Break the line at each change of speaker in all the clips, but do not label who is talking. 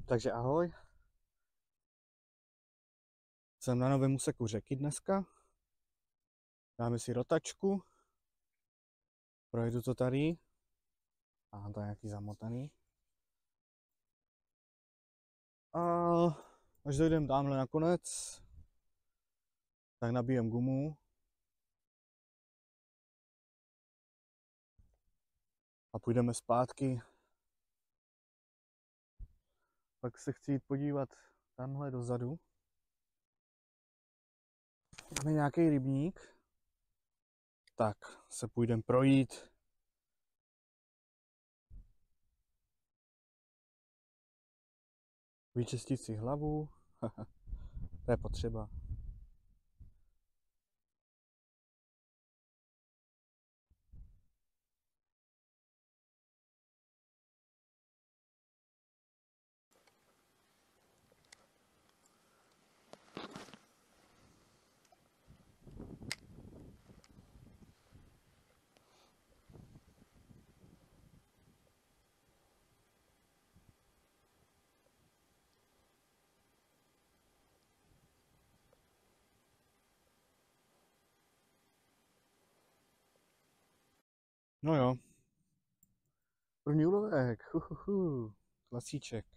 Takže ahoj. Jsem na novém úseku řeky dneska. Dáme si rotačku. Projedu to tady. A to je nějaký zamotaný. A až dojdem tamhle na konec, tak nabijem gumu. A půjdeme zpátky. Pak se chci jít podívat tamhle dozadu. Máme nějaký rybník. Tak se půjdeme projít. Vyčistit si hlavu. To je potřeba. No jo. První úlovek. Klasíček.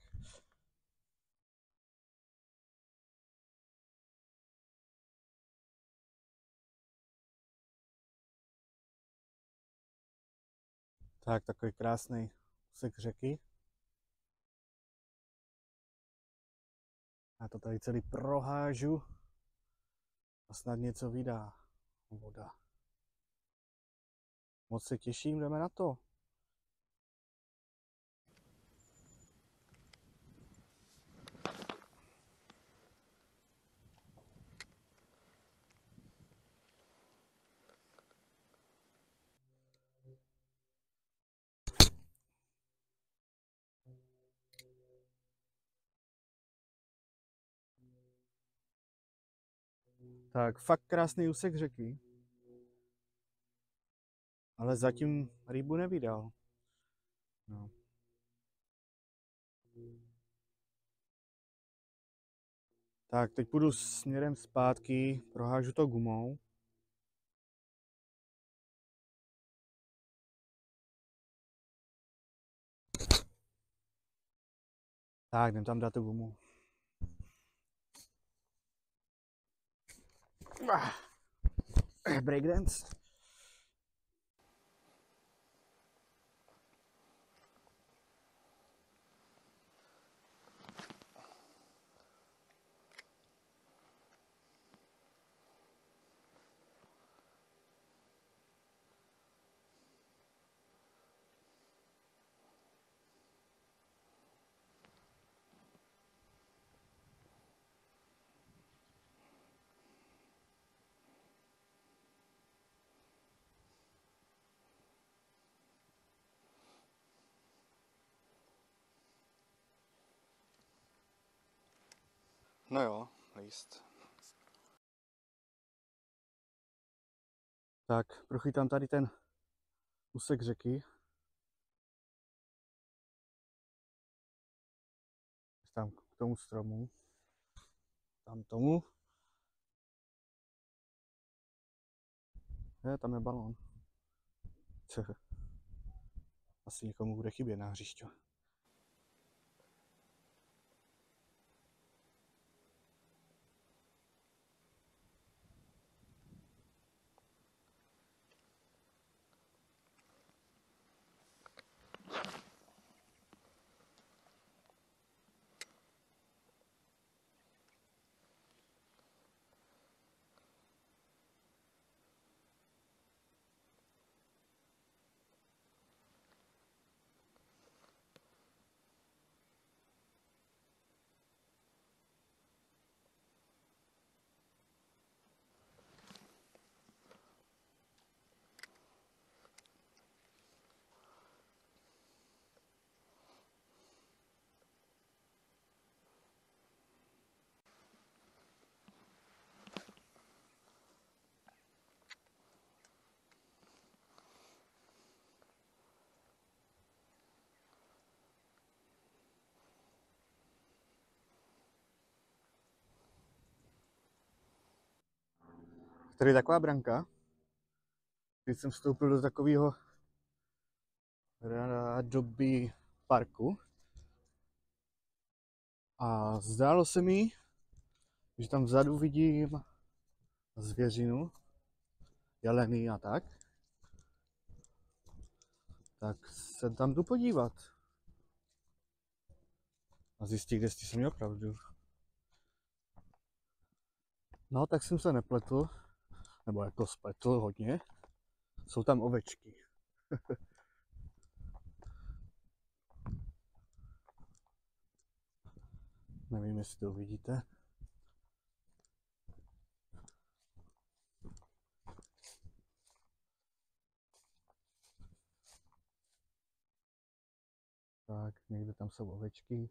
Tak, takový krásný úsek řeky. Já to tady celý prohážu a snad něco vydá voda. Moc se těším, jdeme na to. Tak, fakt krásný úsek řeky. Ale zatím rybu nevydal. No. Tak, teď půjdu směrem zpátky, prohážu to gumou. Tak, jdem tam dát tu gumu. Breakdance. No jo, list. Tak, prochytám tady ten úsek řeky. Tam k tomu stromu. Tam tomu. Tam je balón. Asi někomu bude chybět na hřišťu. tady je taková branka. Teď jsem vstoupil do takového rádoby parku. A zdálo se mi, že tam vzadu vidím zvěřinu, jeleny a tak. Tak se tam jdu podívat. A zjistit, jestli jsem měl pravdu. No, tak jsem se nepletl. Nebo jako spletl hodně. Jsou tam ovečky. Nevím, jestli to uvidíte. Tak, někde tam jsou ovečky.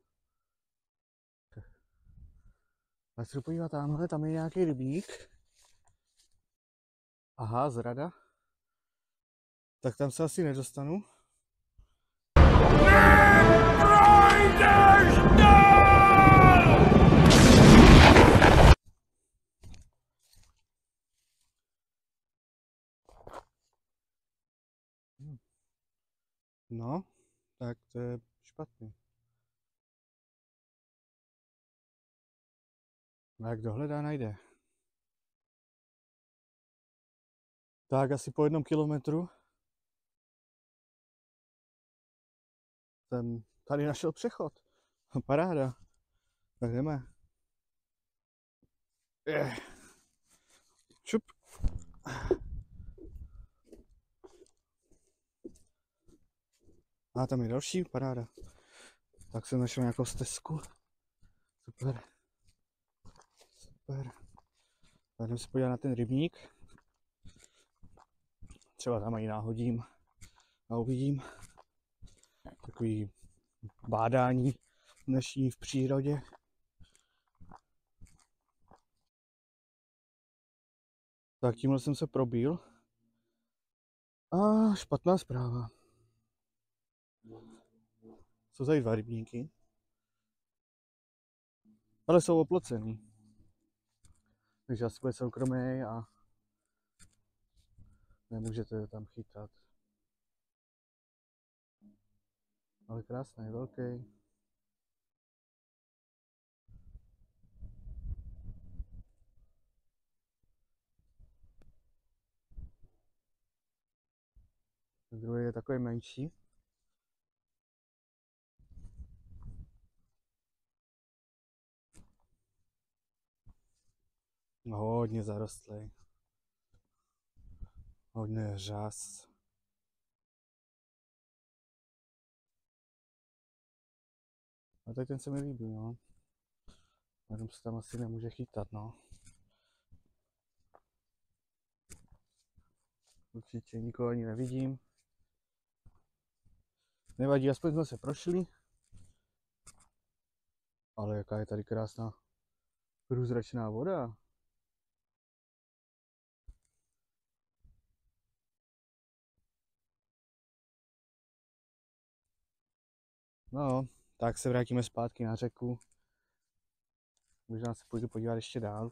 Já se jdu podívat tamhle, tam je nějaký rybník. Aha, zrada. Tak tam se asi nedostanu. No, tak to je špatný. A jak dohledá, najde. Tak asi po 1 kilometru jsem tady našel přechod. Paráda. Tak jdeme. Šup. A tam je další, paráda. Tak jsem našel nějakou stezku. Super. Super. Tak jdem se podívat na ten rybník. Třeba tam i náhodím a uvidím. Takový bádání dnešní v přírodě. Tak tímhle jsem se probil. A špatná zpráva. Jsou tady 2 rybníky. Ale jsou oplocený. Takže asi bude soukromý a nemůžete tam chytat. Ale krásný, velký. Ten druhý je takový menší. Hodně zarostlý. Hodně řas. A tak ten se mi líbí, no. Jenom se tam asi nemůže chytat, no. Určitě nikoho ani nevidím. Nevadí, aspoň jsme se prošli. Ale jaká je tady krásná průzračná voda. No, tak se vrátíme zpátky na řeku. Možná se půjdu podívat ještě dál.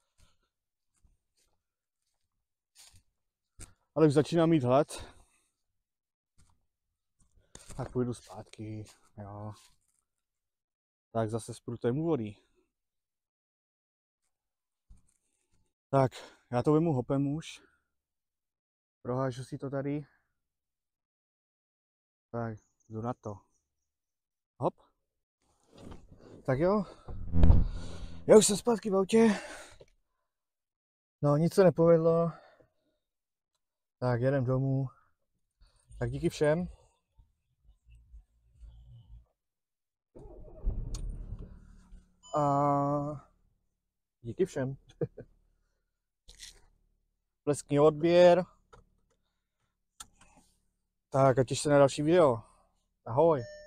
Ale už začínám mít hlad. Tak půjdu zpátky, jo. Tak zase sprutem u vody. Tak, já to vemu hopem už. Prohážu si to tady. Tak, jdu na to. Hop. Tak jo. Já už jsem zpátky v autě. No, nic se nepovedlo. Tak, jedem domů. Tak díky všem. A díky všem. Pleskni odběr. Tak a těšte se na další video. Ahoj.